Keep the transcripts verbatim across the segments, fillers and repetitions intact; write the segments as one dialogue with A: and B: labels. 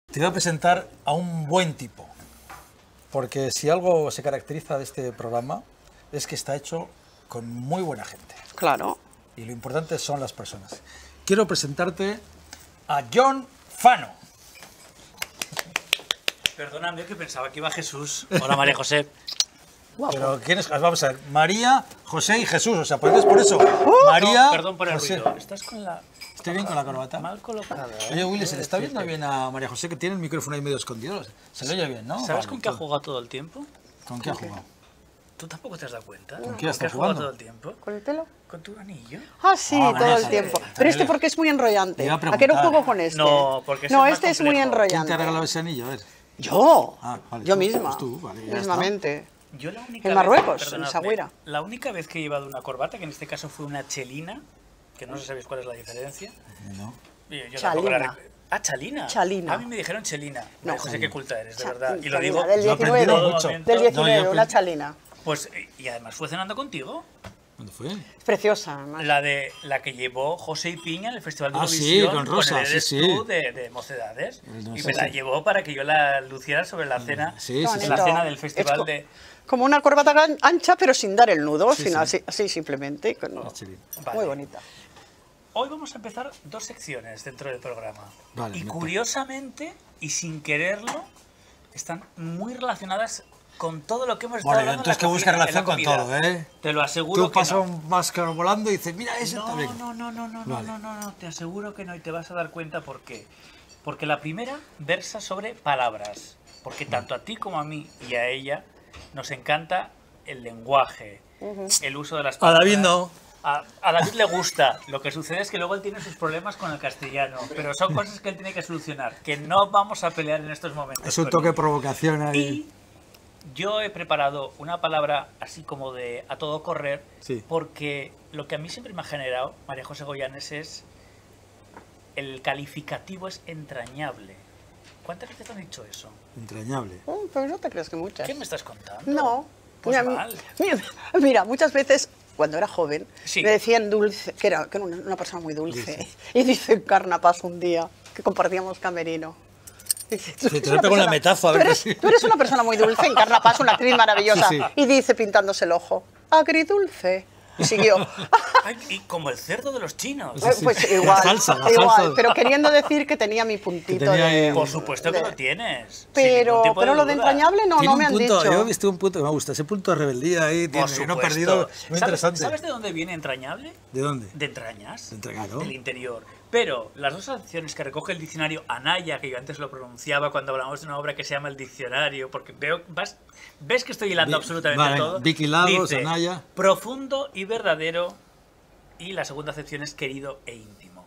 A: Te voy a presentar a un buen tipo, porque si algo se caracteriza de este programa es que está hecho con muy buena gente.
B: Claro.
A: Y lo importante son las personas. Quiero presentarte a John Fano.
C: Perdóname, que pensaba que iba Jesús. Hola, María José.
B: Guapo.
A: Pero ¿quién es? Vamos a ver, María, José y Jesús, o sea, pues por eso. María,
C: No, perdón por el
A: José.
C: ruido. Estás con la...
A: ¿Estoy bien con la corbata?
C: Mal colocada. ¿eh?
A: Oye, Willy, ¿se le está viendo bien a María José, que tiene el micrófono ahí medio escondido? Se le oye bien, ¿no?
C: ¿Sabes
A: Vale,
C: con qué ha
A: tú-
C: jugado todo el tiempo?
A: ¿Con qué ha jugado?
C: ¿Tú tampoco te has dado cuenta?
A: ¿Con qué
C: qué
A: está
C: has jugado
A: jugando?
C: todo el tiempo?
B: ¿Con el pelo?
C: ¿Con tu anillo?
B: Ah, sí,
A: Ah,
B: todo
A: vale,
B: el
A: sí,
B: tiempo.
A: sí,
B: Pero este
A: también.
B: porque es muy
A: Te
B: enrollante.
A: iba a
B: ¿A qué no
A: preguntar.
B: juego con este?
C: No, porque ese
B: No,
C: es más
B: este es muy
C: complejo.
A: ¿Quién te ha
B: enrollante.
A: regalado ese anillo? A ver.
B: Yo.
A: Ah, vale,
B: Yo
A: tú,
B: misma.
A: pues tú, vale, ya
B: mismamente.
C: Yo la única
B: En
C: vez-
B: Marruecos, en
C: perdonadme,
B: Sagüira.
C: La única vez que he llevado una corbata, que en este caso fue una chelina, que no sé si sabéis cuál es la diferencia.
A: No.
C: Yo- yo
B: Chalina.
C: tampoco la rec- Ah, Chalina.
B: Chalina.
C: A mí me dijeron Chelina.
B: No.
C: No, sé qué culta eres, de
B: Cha-
C: verdad. Y lo
B: chalina,
C: digo
B: del
A: yo he aprendido
B: diecinueve.
A: mucho.
C: momento.
B: Del
A: No, yo
B: diecinueve,
A: aprendí-
B: una chalina.
C: Pues, y además fue cenando contigo.
A: ¿Dónde fue?
B: Es preciosa, además.
C: La de la que llevó José y Piña en el Festival de
A: Ah, sí,
C: Eurovisión.
A: con Rosa,
C: el
A: sí,
C: Eres
A: sí.
C: tú de, de Mocedades.
A: El de
C: Y me
A: Mocedades,
C: la
A: sí.
C: llevó para que yo la luciera sobre la cena.
A: Sí,
B: Qué
A: sí,
C: en
A: sí.
C: la
B: bonito.
C: cena del
B: Es
C: festival
B: co-
C: de...
B: Como una corbata gran- ancha, pero sin dar el nudo, al
A: Sí,
B: final,
A: sí.
B: así, así simplemente. con-
A: Ah, chelina.
C: Vale.
B: Muy bonita.
C: Hoy vamos a empezar dos secciones dentro del programa.
A: Vale,
C: y
A: me-
C: curiosamente, y sin quererlo, están muy relacionadas con todo lo que hemos estado
A: Bueno,
C: hablando en
A: entonces
C: la
A: que busca
C: comida- en la
A: relación con
C: comida.
A: todo, ¿eh?
C: Te lo aseguro
A: Tú
C: que
A: pasas
C: no.
A: un máscaro volando y dices, mira, ese
C: No,
A: también.
C: no, no, no, no,
A: Vale.
C: no, no, no, te aseguro que no, y te vas a dar cuenta por qué. Porque la primera versa sobre palabras, porque tanto a ti como a mí y a ella nos encanta el lenguaje, el uso de las
A: A
C: palabras.
A: David no.
C: A, a David le gusta, lo que sucede es que luego él tiene sus problemas con el castellano, pero son cosas que él tiene que solucionar, que no vamos a pelear en estos momentos.
A: Es un
C: con
A: toque de
C: él.
A: provocación ahí.
C: Y yo he preparado una palabra así como de a todo correr,
A: Sí.
C: porque lo que a mí siempre me ha generado, María José Goyanes, es el calificativo es entrañable. ¿Cuántas veces te han dicho eso?
A: Entrañable.
B: Mm, pero no te creas que muchas.
C: ¿Qué me estás contando?
B: No.
C: Pues
B: mira,
C: mal.
B: mira, mira, muchas veces cuando era joven
C: Sí.
B: me decían dulce, que era, que era una, una persona muy dulce. Y dice en Carnapas un día que compartíamos camerino. Dice, tú
A: Sí,
B: eres
A: te
B: una
A: lo pego en la
B: persona-
A: metazo, a
B: tú
A: ver
B: eres,
A: que sí.
B: tú eres una persona muy dulce en Carnapas, una actriz maravillosa.
A: Sí, sí.
B: Y dice pintándose el ojo, agridulce. Y siguió.
C: Ay, y como el cerdo de los chinos.
B: Eh, Pues
A: La
B: igual,
A: salsa, la
B: igual,
A: salsa.
B: pero queriendo decir que tenía mi puntito
A: tenía
B: de...
A: ahí-
C: Por supuesto que
B: de-
C: lo tienes. sin
B: Pero,
C: ningún tipo
B: pero lo de
C: duda.
B: entrañable no,
A: Tiene
B: no
A: un
B: me han
A: punto,
B: dicho.
A: yo he visto un punto que me gusta, ese punto de rebeldía ahí, tiene,
C: Por
A: que no he
C: supuesto.
A: perdido, muy
C: ¿Sabes,
A: interesante.
C: ¿Sabes de dónde viene entrañable?
A: ¿De dónde?
C: De entrañas.
A: De entregado.
C: Del interior. Pero las dos acepciones que recoge el diccionario Anaya, que yo antes lo pronunciaba cuando hablamos de una obra que se llama El Diccionario, porque veo, vas, ves que estoy hilando
A: Vi-
C: absolutamente
A: vale,
C: todo.
A: Vicky Lagos,
C: Dice,
A: Anaya.
C: profundo y verdadero, y la segunda acepción es querido e íntimo.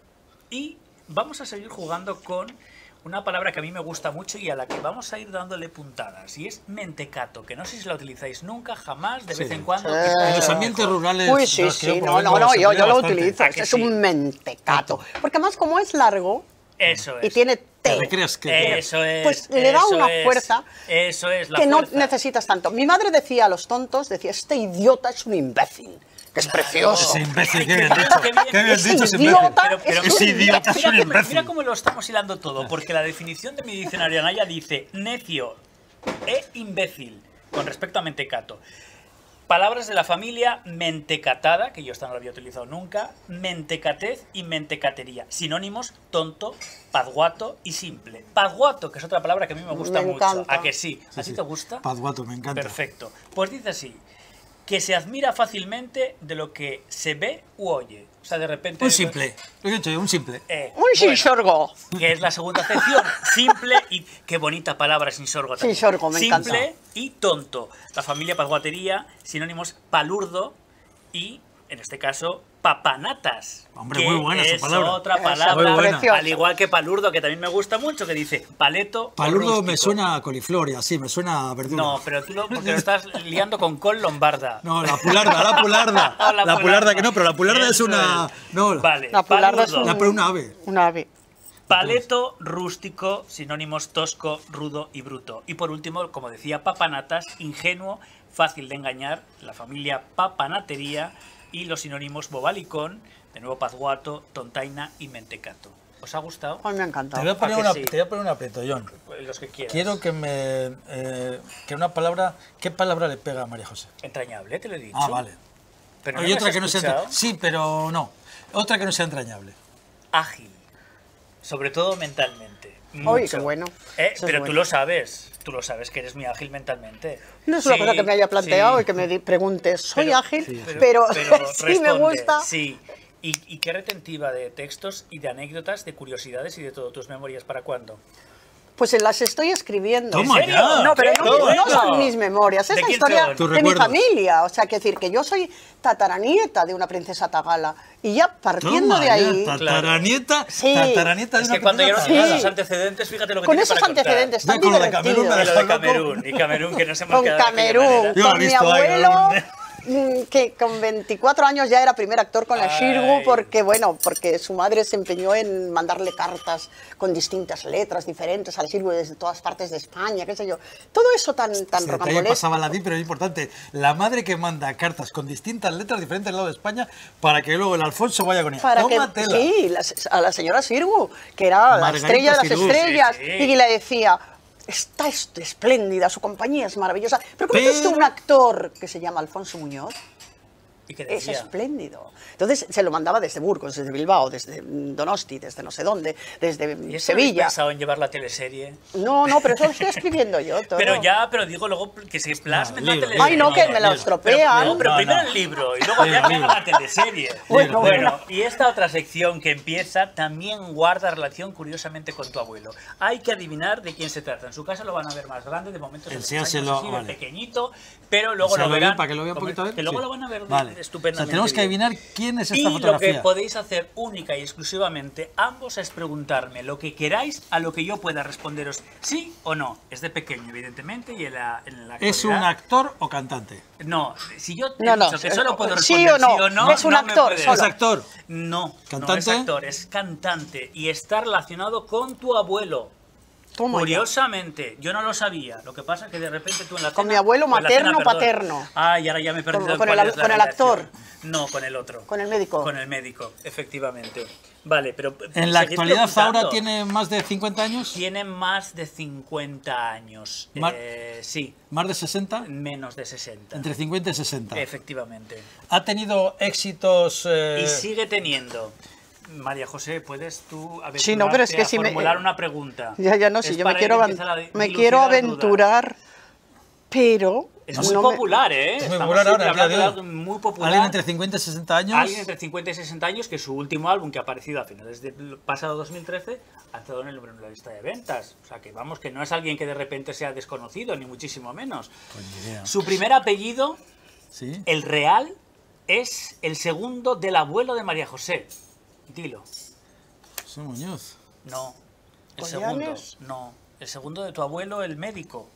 C: Y vamos a seguir jugando con una palabra que a mí me gusta mucho y a la que vamos a ir dándole puntadas, y es mentecato, que no sé si la utilizáis nunca, jamás, de
A: Sí.
C: vez en cuando.
B: Sí.
C: quizás
A: En los
C: a lo
A: ambientes
C: mejor.
A: rurales.
B: Uy,
A: de
B: sí,
A: los que yo
B: sí, no,
A: provengo,
B: no, no,
A: se
B: yo,
A: emplea
B: yo lo
A: bastante.
B: utilizo,
C: ¿A que
B: es
C: sí?
B: un mentecato. Porque además como es largo
C: Eso es.
B: y tiene
A: ¿Te
B: T,
A: recreas que
C: Eso es.
B: pues le da
C: eso
B: una
C: es,
B: fuerza
C: Eso es la
B: que no
C: fuerza.
B: necesitas tanto. Mi madre decía a los tontos, decía, este idiota es un imbécil, que es precioso.
A: Ese imbécil, qué
C: Ay,
A: bien
C: qué
A: dicho.
C: bien, qué
A: Qué bien
C: bien.
A: dicho ese
B: Ese idiota
A: imbécil.
C: Pero, pero
B: es
A: Ese
B: un
A: idiota es
C: mira,
A: un
C: cómo,
A: imbécil.
C: mira cómo lo estamos hilando todo, porque la definición de mi diccionario Anaya dice necio e imbécil con respecto a mentecato. Palabras de la familia mentecatada, que yo esta no la había utilizado nunca, mentecatez y mentecatería. Sinónimos tonto, pazguato y simple. Pazguato, que es otra palabra que a mí me gusta
B: Me
C: mucho.
B: encanta.
C: ¿A que sí? ¿A
A: Sí,
C: ti
A: sí.
C: te gusta?
A: Pazguato, me encanta.
C: Perfecto. Pues dice así, que se admira fácilmente de lo que se ve u oye. O sea, de repente...
A: Un simple. Lo he dicho yo, un simple.
C: Eh,
B: Un
C: bueno,
B: sinsorgo.
C: que es la segunda acepción. Simple y... Qué bonita palabra, sinsorgo también.
B: Sinsorgo, me
C: Simple
B: encanta.
C: y tonto. La familia pazguatería, sinónimos palurdo y, en este caso, papanatas.
A: Hombre,
C: que
A: muy buena esa
C: es
A: palabra.
C: otra
B: Esa,
C: palabra,
A: muy buena.
B: preciosa.
C: al igual que palurdo, que también me gusta mucho, que dice paleto o
A: Palurdo me
C: rústico.
A: suena a coliflor y así, me suena a verdura.
C: No, pero tú lo, porque lo estás liando con col lombarda.
A: No, la pularda, la pularda.
C: Oh,
A: la, pularda que no, pero la pularda es
C: Eso
A: una...
C: es.
A: No,
C: Vale,
B: La pularda es
C: palurdo.
A: la, pero una ave.
B: Una ave.
C: Paleto, rústico, sinónimos tosco, rudo y bruto. Y por último, como decía, papanatas, ingenuo, fácil de engañar, la familia papanatería y los sinónimos bobalicón, de nuevo pazguato, tontaina y mentecato. ¿Os ha gustado?
B: A mí me ha
A: Te
B: encantado.
A: voy a poner,
C: ¿A que
A: una,
C: sí?
A: te voy a poner un aprieto, John.
C: Los que quieras.
A: Quiero que me... eh, que una palabra... ¿Qué palabra le pega a María José?
C: Entrañable, te lo he dicho.
A: Ah, vale.
C: Pero
A: Hay
C: me
A: otra
C: has
A: que no sea...
C: escuchado.
A: entra- Sí, pero no. Otra que no sea entrañable.
C: Ágil. Sobre todo mentalmente.
B: Uy,
C: Mucho.
B: qué bueno.
C: Eh,
B: Eso es
C: pero tú
B: bueno.
C: lo sabes. Tú lo sabes que eres muy ágil mentalmente.
B: No es una
C: Sí,
B: cosa que me haya planteado
C: sí.
B: y que me di- preguntes, ¿soy
C: Pero-
B: ágil?
C: sí,
B: Pero,
C: pero
B: sí me
C: responde,
B: gusta.
C: Sí. ¿Y, y qué retentiva de textos y de anécdotas, de curiosidades y de todo tus memorias para cuándo?
B: Pues las estoy escribiendo.
A: Toma
C: ¿En serio?
A: ya.
B: No, pero
C: ¡Qué
B: no, no
C: bueno!
B: son mis memorias, es
C: ¿De
B: la
C: quién
B: historia
C: son?
A: Tus
B: de mi
A: recuerdos.
B: familia. O sea, que decir que yo soy tataranieta de una princesa tagala. Y ya partiendo
A: Toma
B: de
A: ya,
B: ahí,
A: tataranieta,
B: Sí.
A: tataranieta de
C: Es
A: una
C: que cuando yo no
A: princesa
C: sé
B: Sí.
C: los antecedentes, fíjate lo que
B: con
C: tiene
B: esos
C: para contar.
B: antecedentes tan
A: Ve con lo de Camerún,
B: divertidos.
A: me
C: Y lo de
A: Loco.
C: Camerún, y Camerún, que nos hemos
B: Con
C: quedado de aquella
B: Camerún,
C: manera.
A: Yo lo he
B: con mi
A: visto ahí,
B: abuelo,
A: Camerún.
B: mm, que con veinticuatro años ya era primer actor con la
C: Ay.
B: Xirgu, porque bueno, porque su madre se empeñó en mandarle cartas con distintas letras diferentes al Xirgu desde todas partes de España, qué sé yo. Todo eso tan, tan
A: Este detalle
B: rocambolesco.
A: pasaba la di, pero es importante. La madre que manda cartas con distintas letras diferentes al lado de España para que luego el Alfonso vaya con ella.
B: Para que,
A: Tómatela.
B: sí, la- a la señora Sirgu, que era la
A: Margarita
B: estrella de las
A: Sirgu.
B: estrellas,
C: Sí, sí.
B: y le decía, está est- espléndida, su compañía es maravillosa. Pero ¿conoces
A: Pero-
B: tú un actor que se llama Alfonso Muñoz?
C: ¿Y qué
B: Es
C: decía?
B: espléndido. Entonces se lo mandaba desde Burgos, desde Bilbao, desde Donosti, desde no sé dónde, desde
C: ¿Y eso habéis
B: Sevilla.
C: pensado en llevar la teleserie?
B: No, no, pero eso lo estoy escribiendo yo todo.
C: Pero ya, pero digo luego que se plasme en la
A: libro,
C: teleserie.
B: Ay, no, que me la
C: Pero-
B: estropean.
C: No, pero
A: No,
C: primero
A: no.
C: el libro y luego ya
A: Libro,
C: que haga
A: libro.
C: la teleserie.
B: Bueno,
C: bueno, y esta otra sección que empieza también guarda relación curiosamente con tu abuelo. Hay que adivinar de quién se trata. En su casa lo van a ver más grande, de momento se lo
A: Enséñaselo,
C: así, de
A: vale.
C: pequeñito, pero luego
A: Se
C: lo
A: lo
C: verán.
A: bien, para que lo vea un
C: como-
A: poquito a ver.
C: Que luego
A: Sí.
C: lo van a ver
A: Vale.
C: estupendamente.
A: O sea, tenemos que
C: bien.
A: adivinar quién es esta
C: Y lo
A: fotografía.
C: que podéis hacer única y exclusivamente ambos es preguntarme lo que queráis a lo que yo pueda responderos sí o no. Es de pequeño, evidentemente, y en la, en la
A: ¿Es un
C: actualidad-
A: actor o cantante?
C: No, si yo te
B: No,
C: he
B: no,
C: dicho que solo puedo
B: sí
C: responder
B: o no,
C: sí o no,
B: es un
C: no me
B: actor
C: puedes-
B: solo.
A: ¿Es actor?
C: No,
A: ¿Cantante?
C: no es actor, es cantante y está relacionado con tu abuelo.
B: Toma ya.
C: Curiosamente, yo no lo sabía. Lo que pasa es que de repente tú en la
B: Con
C: cena-
B: mi abuelo
C: o en la cena,
B: materno,
C: perdón.
B: paterno.
C: Ah, y ahora ya me he perdido
B: Con-
C: en
B: con
C: cuál
B: el-
C: es la
B: con el
C: relación.
B: actor.
C: No, con el otro.
B: Con el médico.
C: Con el médico, efectivamente. Vale, pero...
A: En la
C: seguid
A: actualidad
C: preguntando.
A: Zaura tiene más de cincuenta años,
C: Tiene más de cincuenta años.
A: Mar-
C: Eh, sí,
A: más de sesenta,
C: menos de sesenta.
A: entre cincuenta y sesenta.
C: Efectivamente.
A: Ha tenido éxitos... eh,
C: Y sigue teniendo. María José, ¿puedes tú
B: Sí, no, pero es que
C: a
B: si me-
C: formular una pregunta?
B: Ya, ya no,
C: Es
B: si yo me
C: para
B: quiero,
C: que
B: avan-
C: empiece la-
B: me
C: dilucidar
B: quiero
C: dudas.
B: aventurar, pero...
C: Es
A: No
C: muy
B: no me-
C: popular, ¿eh?
A: Es muy
C: Estamos
A: popular ahora,
C: siempre
A: a día de
C: hablando
A: hoy.
C: de algo muy popular.
A: Alguien entre cincuenta y sesenta años.
C: Alguien entre cincuenta y sesenta años, que su último álbum, que ha aparecido a finales del pasado dos mil trece, ha estado en, el, en la lista de ventas. O sea, que vamos, que no es alguien que de repente sea desconocido, ni muchísimo menos.
A: Pues ni idea.
C: Su primer apellido,
A: Sí.
C: el real, es el segundo del abuelo de María José. Dilo.
A: José Muñoz.
C: No. El
B: ¿Collanes?
C: segundo. No. El segundo de tu abuelo, el médico.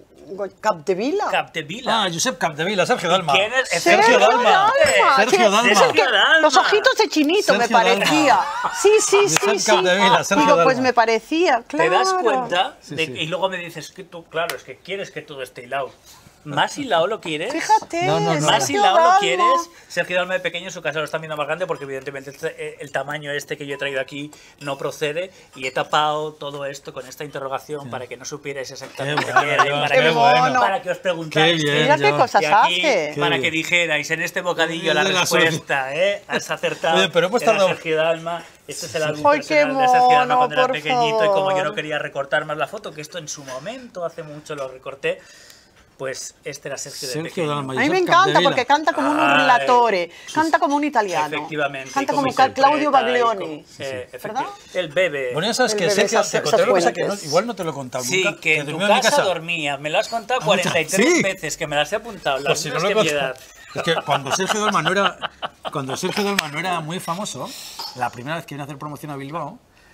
B: Capdevila.
C: Capdevila.
A: Ah, Josep Capdevila, Sergio Dalma.
C: ¿Quién es?
A: Sergio Dalma.
B: Dalma.
A: Sergio
B: Sí,
A: Dalma.
B: es el que-
C: Sergio Dalma.
B: Los ojitos de chinito me
A: Sergio Dalma.
B: parecía. Sí, sí, sí,
A: Josep
B: sí.
A: Capdevila, Sergio
B: Digo, pues
A: Dalma.
B: me parecía,
C: ¿Te
B: claro.
C: das cuenta?
A: Sí,
C: de-
A: sí.
C: Y luego me dices que tú, claro, es que quieres que todo esté hilado. ¿Más hilado lo quieres?
B: Fíjate.
A: No, no, no.
C: ¿Más
B: Sergio
C: hilado lo
B: Dalma.
C: quieres? Sergio Dalma de pequeño, su casa lo está viendo más grande porque evidentemente este- el tamaño este que yo he traído aquí no procede y he tapado todo esto con esta interrogación para que no supierais exactamente
A: Qué
C: qué
A: bueno,
C: era y
A: Dios,
C: para,
B: qué
C: que,
B: bueno.
C: para que os preguntáis.
A: Qué bien.
B: Mira qué
A: Yo-
B: cosas
C: Y aquí,
B: hace.
A: Qué
C: para
A: bien.
C: que dijerais en este bocadillo la
A: De la
C: respuesta, ¿eh? Has acertado.
A: Oye, pero hemos
C: Era
A: tardado-
C: Sergio Dalma. Este es el álbum
B: Ay, qué
C: personal de Sergio Dalma
B: mono,
C: cuando era
B: por
C: pequeñito y como yo no
B: favor.
C: quería recortar más la foto, que esto en su momento, hace mucho lo recorté, pues este era Sergio de
A: Sergio
C: pequeño.
A: Dalma.
B: A mí me
A: Josep
B: encanta
A: Capdevila.
B: porque canta como un
C: Ay,
B: urlatore, canta como un italiano.
C: Efectivamente.
B: Canta
C: y
B: como
C: interpreta
B: Claudio
C: y
B: Baglioni.
C: como- eh, efecti-
B: ¿Verdad?
C: El bebé.
A: Bueno, ya sabes
B: El
A: que
B: bebé,
A: Sergio,
B: esas-
A: te
B: esas
A: conté una cosa que no-
B: fuentes.
A: igual no te lo he contado
C: Sí,
A: nunca.
C: que en tu
A: durmió
C: casa,
A: mi casa.
C: dormía. Me lo has contado
A: Ah,
C: cuarenta y tres
A: sí.
C: veces, que me las he apuntado. Las
A: Pues si no
C: mismas
A: lo he
C: que mi
A: contado.
C: edad.
A: Es que cuando Sergio Dalma no era, cuando Sergio Dalma no era muy famoso, la primera vez que vino a hacer promoción a Bilbao,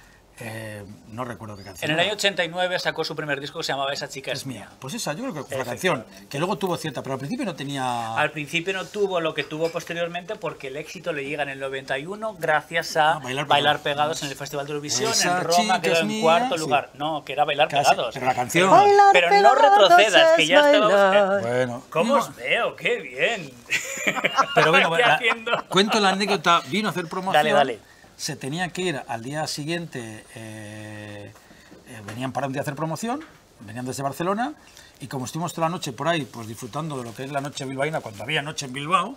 A: eh, no recuerdo qué canción.
C: En el
A: era.
C: año ochenta y nueve sacó su primer disco que se llamaba Esa chica es
A: Es
C: mía.
A: mía. Pues esa, yo creo que fue la canción, que luego tuvo cierta, pero al principio no tenía...
C: Al principio no tuvo lo que tuvo posteriormente porque el éxito le llega en el noventa y uno gracias a
A: Ah, Bailar
C: Bailar,
A: Pegados.
C: Pegados en el Festival de Eurovisión.
A: Esa
C: En Roma
A: chica
C: quedó
A: es
C: en
A: mía,
C: cuarto
A: sí.
C: lugar. No, que era Bailar
A: Casi,
C: Pegados.
A: pero la canción...
B: Bailar
C: Pero no
B: pegados
C: retrocedas, que
B: es
C: ya estábamos...
B: bailar.
A: Bueno,
C: ¿Cómo os
A: no,
C: veo? ¡Qué bien!
A: pero bueno,
C: ¿Qué
A: la-
C: haciendo?
A: cuento la anécdota, vino a hacer promoción.
C: Dale, dale.
A: se tenían que ir al día siguiente, eh, eh, venían para un día a hacer promoción, venían desde Barcelona, y como estuvimos toda la noche por ahí, pues disfrutando de lo que es la noche bilbaína, cuando había noche en Bilbao,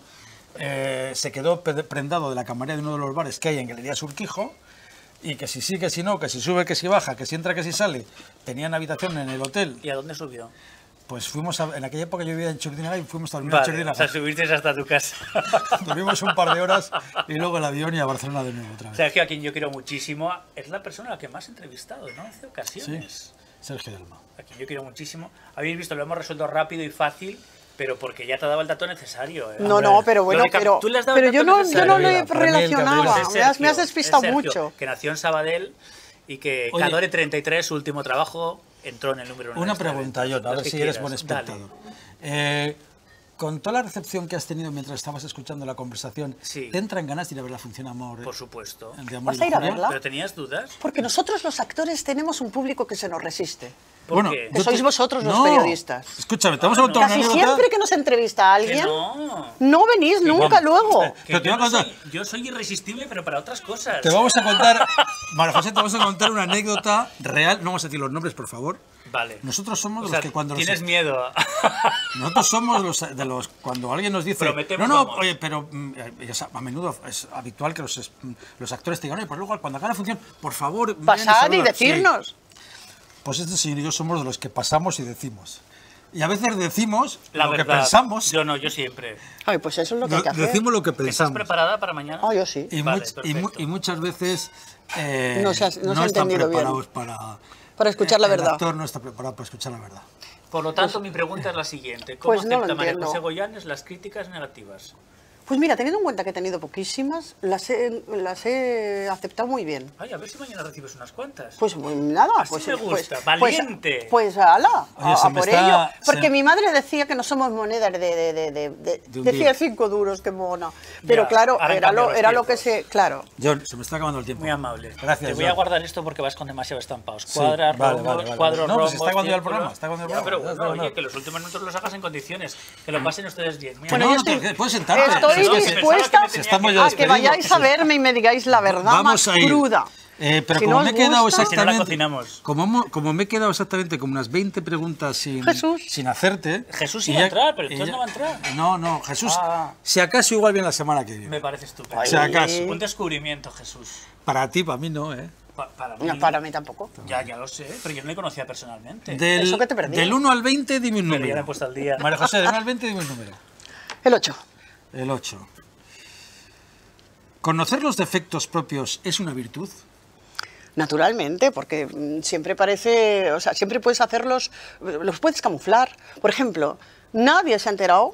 A: eh, se quedó prendado de la camarera de uno de los bares que hay en Galería Surquijo, y que si sí, que si no, que si sube, que si baja, que si entra, que si sale, tenían habitación en el hotel.
C: ¿Y a dónde subió?
A: Pues fuimos a, en aquella época yo vivía en Chordinaga y fuimos a dormir
C: Vale,
A: en Chordinaga.
C: o sea, subiste hasta tu casa.
A: Dormimos un par de horas y luego el avión y a Barcelona de nuevo otra
C: O
A: vez.
C: sea, es que a quien yo quiero muchísimo es la persona a la que más he entrevistado, ¿no? Hace
A: Sí,
C: ocasiones.
A: Sergio Dalma.
C: A quien yo quiero muchísimo. Habéis visto, lo hemos resuelto rápido y fácil, pero porque ya te ha dado el dato necesario. ¿eh?
B: No,
A: Hombre,
B: no, pero bueno,
C: Lo de Cap-
B: pero,
C: tú le has dado
B: pero
C: el
B: yo
C: dato
B: no, yo
C: necesario.
B: no lo
A: Mira,
B: he
A: para mí el
B: relacionado.
A: Gabriel
C: Es
B: Me has, me has
C: Sergio,
B: despistado
C: es Sergio,
B: mucho.
C: Que nació en Sabadell y que
A: Oye,
C: Cadore treinta y tres, su último trabajo, entró en el número uno.
A: Una
C: de esta
A: pregunta,
C: vez.
A: John, a
C: Lo
A: ver
C: que
A: si eres
C: quieras,
A: buen
C: dale.
A: espectador. Eh, con toda la recepción que has tenido mientras estabas escuchando la conversación,
C: Sí.
A: ¿te entran ganas de ir a ver la función Amor?
C: Por supuesto.
A: el de Amor
B: ¿Vas
A: y
B: a ir a
A: Lujuria?
B: verla?
C: ¿Pero tenías dudas?
B: Porque nosotros los actores tenemos un público que se nos resiste.
C: ¿Por qué?
B: Que
A: yo
B: sois vosotros los periodistas.
A: Escúchame, te vamos a contar una
B: Casi
A: anécdota.
B: siempre que nos entrevista a
C: Que
B: alguien,
C: no.
B: no venís nunca
A: vamos.
B: luego.
C: Que
A: Pero te
C: yo,
A: voy a
C: no
A: contar.
C: soy, yo soy irresistible, pero para otras cosas.
A: Te vamos a contar, María José, te vamos a contar una anécdota real. No vamos a decir los nombres, por favor.
C: Vale.
A: Nosotros somos
C: O
A: los
C: sea,
A: que cuando los-
C: tienes miedo.
A: Nosotros somos los, de los cuando alguien nos dice,
C: Prometemos,
A: no, no,
C: vamos.
A: oye, pero mm, es a a menudo es habitual que los, es- los actores te digan, oye, pues luego cuando acabe la función, por favor, ven
B: Pasad y
A: saludad".
B: decirnos.
A: Sí. Pues este señor y yo somos de los que pasamos y decimos. Y a veces decimos
C: La
A: lo
C: verdad.
A: que pensamos,
C: Yo no, yo siempre.
B: Ay, pues eso es lo que hay que
A: lo-
B: hacer.
A: decimos lo que
C: ¿Estás
A: pensamos.
C: preparada para mañana?
B: Ah, yo sí.
A: Y,
C: Vale,
A: much- y mu-
C: perfecto.
A: y muchas veces eh,
B: No se ha- no se ha
A: están
B: entendido bien.
A: preparados para...
B: Para escuchar la
A: el
B: verdad.
A: actor no está preparado para escuchar la verdad.
C: Por lo tanto, mi pregunta es la siguiente. ¿Cómo
B: Pues no lo
C: acepta María
B: entiendo.
C: José Goyanes las críticas negativas?
B: Pues mira, teniendo en cuenta que he tenido poquísimas, las he, las he aceptado muy bien.
C: Ay, a ver si mañana recibes unas cuantas.
B: Pues muy nada,
C: Así
B: pues
C: me
B: pues-
C: gusta,
B: pues,
C: valiente.
B: Pues, ala,
A: Oye,
B: a,
A: se
B: a
A: me
B: por
A: está-
B: ello. Porque
A: se-
B: mi madre decía que no somos monedas de, de, de, de, de-
A: De un
B: decía
A: día.
B: cinco duros, qué mona. Pero
C: Ya,
B: claro,
C: ahora han
B: era
C: cambiado
B: lo,
C: los
B: era lo que
C: tiempos.
B: se, claro.
A: John, se me está acabando el tiempo.
C: Muy amable.
A: Gracias,
C: Te voy a
A: John.
C: guardar esto porque vas con demasiados estampados.
A: Sí,
C: Cuadras,
A: vale,
C: rombos,
A: vale, vale.
C: cuadros,
A: No, pues
C: rombos,
A: está cuando ya el
C: círculos.
A: programa, está cuando ya el
C: Ya, pero
A: programa,
C: bueno,
A: ya está,
C: oye,
A: no.
C: que los últimos minutos los hagas en condiciones. Que lo pasen ustedes bien. Mira,
B: Bueno,
A: no,
B: yo
A: no te-
B: estoy-
A: puedes sentarte.
B: Estoy
A: Si es que se-
B: dispuesta
C: si
A: estamos ya
B: a que
A: despedidos.
B: vayáis a verme y me digáis la verdad
A: Vamos
B: más
A: a ir.
B: cruda.
A: Eh, pero
B: Si
A: como
B: no
A: me he
B: os
A: quedado
B: gusta-
C: Si no la
A: exactamente,
C: cocinamos.
A: como, mo- como me he quedado exactamente como unas veinte preguntas sin,
B: Jesús.
A: sin hacerte.
C: Jesús
A: y
C: iba a
A: ya-
C: entrar, pero
A: y
C: entonces
A: ya-
C: no va a entrar.
A: No, no, Jesús,
C: Ah.
A: si acaso igual viene la semana que viene.
C: Me parece estupendo.
A: Si acaso.
C: Un descubrimiento, Jesús.
A: Para ti, para mí no, ¿eh?
C: Pa- para mí.
B: No, para mí tampoco.
C: Ya, ya lo sé, pero yo no le conocía personalmente.
A: Del,
B: Eso que te perdí.
A: del uno al veinte, dime un
C: Pero ya me he
A: número.
C: puesto al día.
A: María José, del uno al veinte, dime un número.
B: El ocho.
A: El ocho. ¿Conocer los defectos propios es una virtud?
B: Naturalmente, porque mm, siempre parece, o sea, siempre puedes hacerlos, los puedes camuflar. Por ejemplo, nadie se ha enterado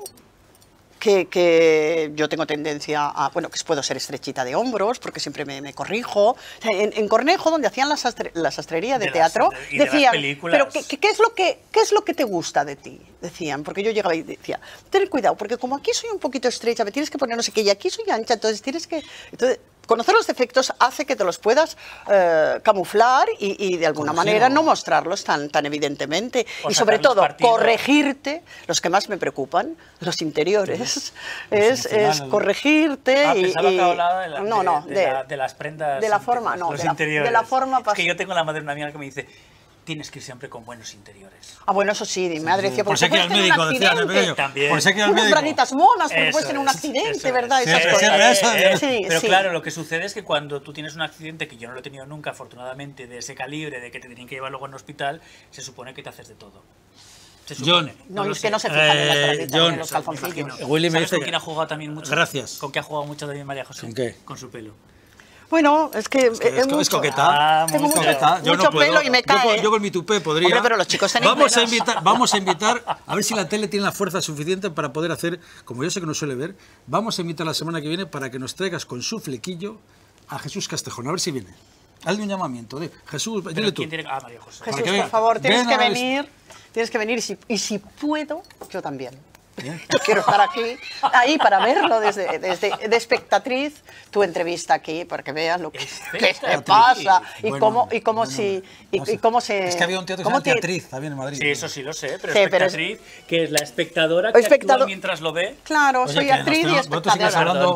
B: que, que yo tengo tendencia a, bueno, que puedo ser estrechita de hombros, porque siempre me, me corrijo. O sea, en, en Cornejo, donde hacían la, sastre- la sastrería de,
C: De las-
B: teatro,
C: y de las
B: decían,
C: películas.
B: pero ¿qué, qué- qué es lo que, ¿qué es lo que te gusta de ti? Decían, porque yo llegaba y decía, ten cuidado, porque como aquí soy un poquito estrecha, me tienes que poner no sé qué, y aquí soy ancha, entonces tienes que... Entonces, conocer los defectos hace que te los puedas eh, camuflar y, y de alguna
A: Corregir,
B: manera
A: ¿no?
B: no mostrarlos tan, tan evidentemente.
C: O
B: Y sobre
C: sacarles
B: todo,
C: partido.
B: corregirte, los que más me preocupan, los interiores, es, es
A: emocionales.
B: corregirte
C: Ah,
B: y...
C: pensaba
B: y-
C: que hablaba de, la-
B: no,
C: de-
B: no,
C: de,
B: de,
C: la- de las prendas.
B: de la
C: interiores,
B: forma, no,
C: los
B: de la-
C: interiores.
B: de la forma
C: Es que
B: pas-
C: yo tengo la madre mía que me dice, tienes que ir siempre con buenos interiores.
B: Ah, bueno, eso sí, mi madre decía,
A: Por
B: porque
A: si hay que ir
B: puedes
A: al
B: tener un
A: médico, decía de
B: accidente.
A: pequeño.
C: También.
A: Por si hay que ir al
B: Unas
A: médico.
B: braguitas monas, porque
C: Eso
B: puedes tener un
C: es,
B: accidente,
C: eso
B: ¿verdad?
A: es.
B: Esas
A: Siempre,
B: cosas.
A: siempre eso,
C: Eh, eh,
B: Sí,
C: pero
B: sí.
C: claro, lo que sucede es que cuando tú tienes un accidente, que yo no lo he tenido nunca, afortunadamente, de ese calibre, de que te tienen que llevar luego a un hospital, se supone que te haces de todo. Se
A: John.
C: supone.
B: No,
C: lo
B: es que
C: sé.
B: no se fijan en las
A: Eh,
B: braguitas,
A: John,
B: ni en los
C: Eso, me
B: calzoncillos.
C: imagino.
A: Willy me
C: ¿Sabes
A: dice
C: con
A: que-
C: quién ha jugado también mucho?
A: Gracias.
C: ¿Con qué ha jugado mucho también María José?
A: ¿Con qué?
C: Con su pelo.
B: Bueno, es que
A: Es, que
B: es
A: es,
B: mucho.
A: es coqueta.
C: Ah,
B: Tengo
C: mucho-
B: mucho,
A: Coqueta. Yo
B: mucho
A: no puedo.
B: pelo y me
A: Yo con,
B: cae.
A: yo con mi tupé podría.
B: Hombre, pero los chicos tenéis
A: vamos a
B: menos.
A: invitar, vamos a invitar, a ver si la tele tiene la fuerza suficiente para poder hacer, como yo sé que no suele ver, vamos a invitar la semana que viene para que nos traigas con su flequillo a Jesús Castejón, a ver si viene. Hazle un llamamiento de Jesús,
C: ¿Pero
A: dile tú.
C: quién tiene? Ah, María José.
B: Jesús,
A: que
B: por
A: venga.
B: favor, tienes
A: Ven
B: que
A: a ver
B: venir, tienes que venir y si, y si puedo, yo también.
A: Bien.
B: Yo quiero estar aquí, ahí para verlo desde, desde de espectatriz, tu entrevista aquí, para que veas lo que, que te
C: Espectatriz.
B: pasa y
A: Bueno,
B: cómo, y cómo
A: bueno,
B: si,
A: no
B: y,
A: sé.
B: y cómo se...
A: Es que había un teatro que se
B: cómo
A: llama
B: te-
A: Teatriz también en Madrid.
C: Sí, eso sí lo sé, pero,
B: Sí, pero es-
C: espectatriz, que es la espectadora que
B: Espectador-
C: actúa mientras lo ve.
B: Claro,
A: Oye,
B: soy
A: que nos
B: actriz y
A: tenemos- vosotros
B: espectadora.
A: seguís hablando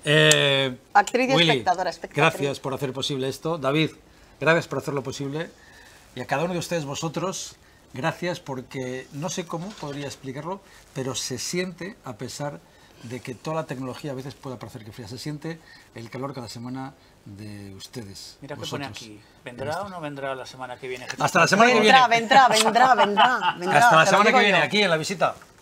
A: Eh,
B: Actriz y
A: Willy,
B: espectadora, espectatriz.
A: gracias por hacer posible esto. David, gracias por hacerlo posible. Y a cada uno de ustedes, vosotros, gracias porque no sé cómo podría explicarlo, pero se siente, a pesar de que toda la tecnología a veces pueda parecer que fría, se siente el calor cada semana de ustedes.
C: Mira que
A: vosotros.
C: pone aquí. ¿Vendrá o no vendrá la semana que viene?
A: Hasta la semana que viene.
B: Vendrá, vendrá, vendrá, vendrá, vendrá.
A: Hasta la
B: te lo
A: semana que
B: digo
A: viene,
B: yo.
A: aquí en la visita.